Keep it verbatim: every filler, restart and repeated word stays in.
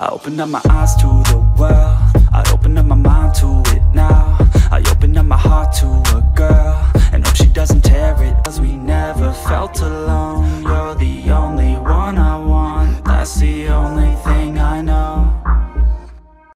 I opened up my eyes to the world, I opened up my mind to it now. I opened up my heart to a girl, and hope she doesn't tear it, cause we never felt alone. You're the only one I want, that's the only